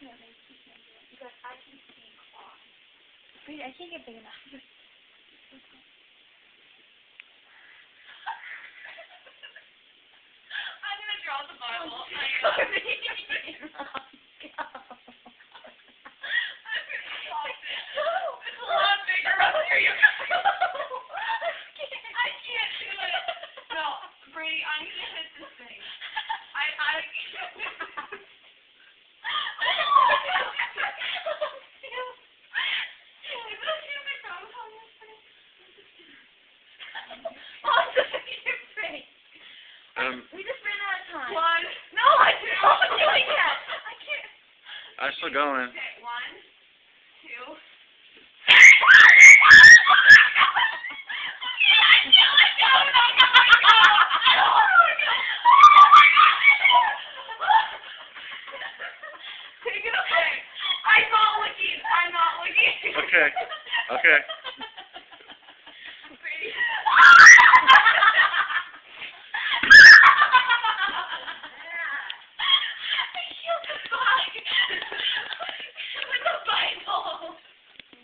No, they can't do it. Because I can see claws. Wait, I can't get big enough. I'm gonna draw the Bible. I'm gonna hit this thing. We just ran out of time. One. No, I'm not doing that. I can't. I'm still going. Okay, 1, 2. Take it away. I'm not looking. Okay. Okay.